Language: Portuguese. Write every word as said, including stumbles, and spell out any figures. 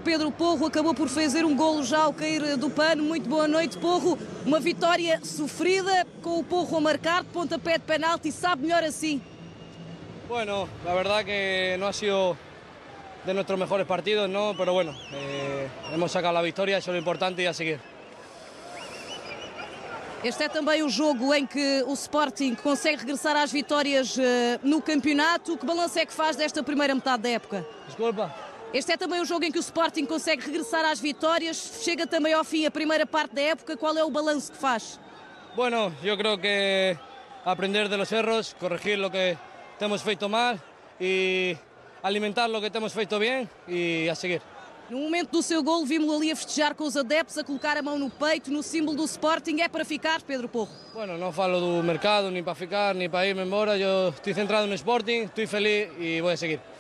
Pedro Porro, acabou por fazer um golo já ao cair do pano. Muito boa noite, Porro. Uma vitória sofrida, com o Porro a marcar, de pontapé de penalti, sabe melhor assim. Bueno, la verdad que no ha sido de nuestros mejores partidos, ¿no? Pero bueno, eh, hemos sacado la victoria, eso es lo importante y a seguir. Este é também o jogo em que o Sporting consegue regressar às vitórias uh, no campeonato. Que balanço é que faz desta primeira metade da época? Desculpa. Este é também o jogo em que o Sporting consegue regressar às vitórias. Chega também ao fim a primeira parte da época. Qual é o balanço que faz? Bueno, yo creo que aprender de los errores, corregir lo que hemos feito mal y alimentar lo que hemos feito bien y a seguir. No momento do seu golo, vimos-lo ali a festejar com os adeptos, a colocar a mão no peito, no símbolo do Sporting. É para ficar, Pedro Porro? Bueno, no falo do mercado, ni para ficar, ni para irme embora. Yo estoy centrado en el Sporting, estoy feliz y voy a seguir.